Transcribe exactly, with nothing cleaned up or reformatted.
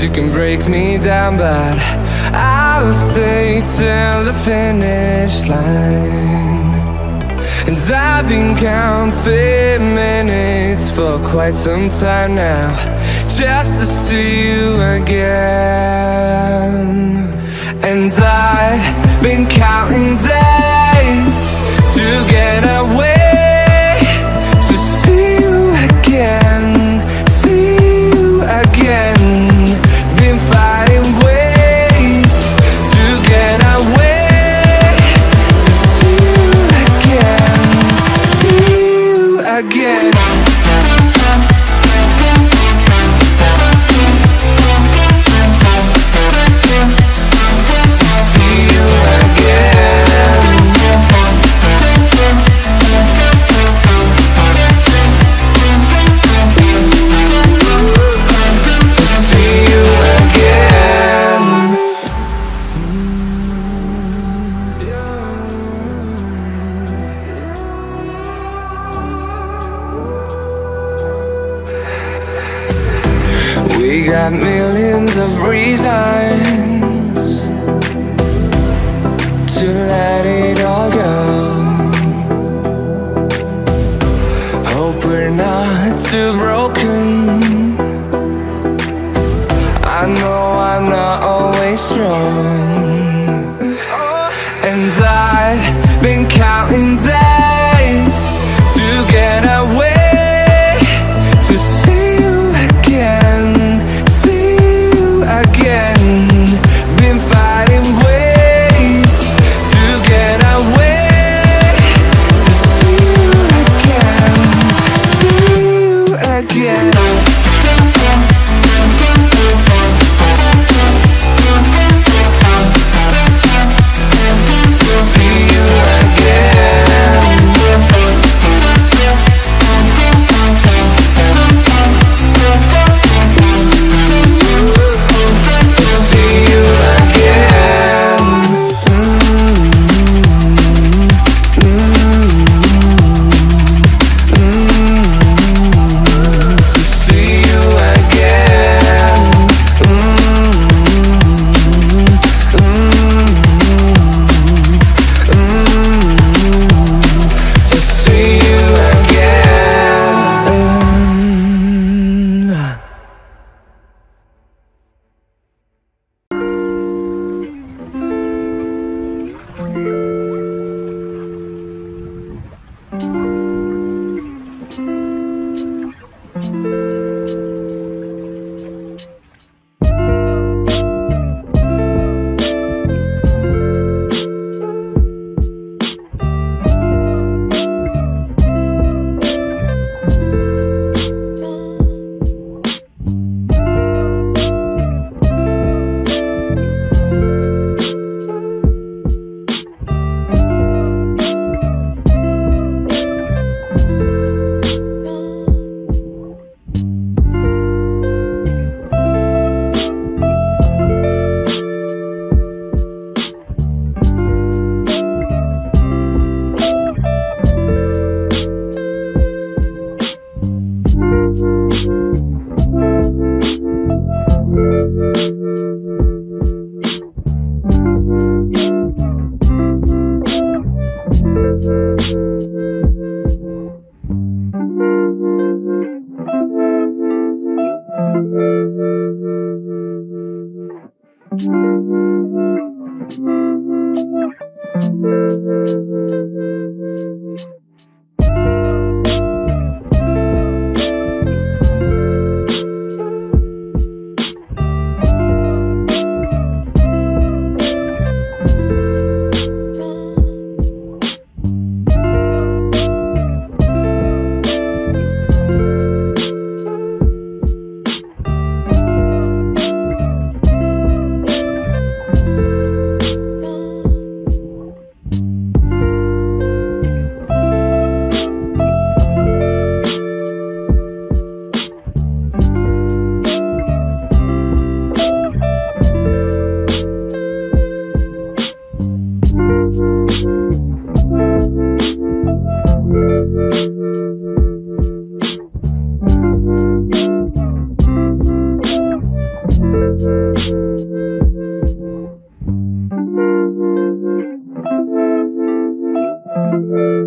you can break me down, but I'll stay till the finish line. And I've been counting minutes for quite some time now, just to see you again. And I've been counting days to get away, to see you again, see you again. Been fighting ways to get away, to see you again, see you again. We got millions of reasons to let it all go. Hope we're not too broken. I know I'm not always strong, and I've been counting days to get away, to see you again, again. Been fighting ways to get away, to see you again, see you again. Thank you.